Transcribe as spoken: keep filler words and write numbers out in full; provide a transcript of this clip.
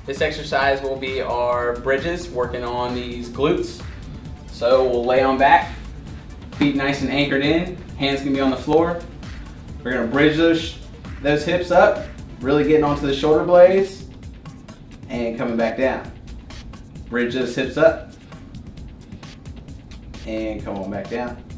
This exercise will be our bridges, working on these glutes. So we'll lay on back, feet nice and anchored in, hands can be on the floor. We're gonna bridge those, those hips up, really getting onto the shoulder blades, and coming back down. Bridge those hips up, and come on back down.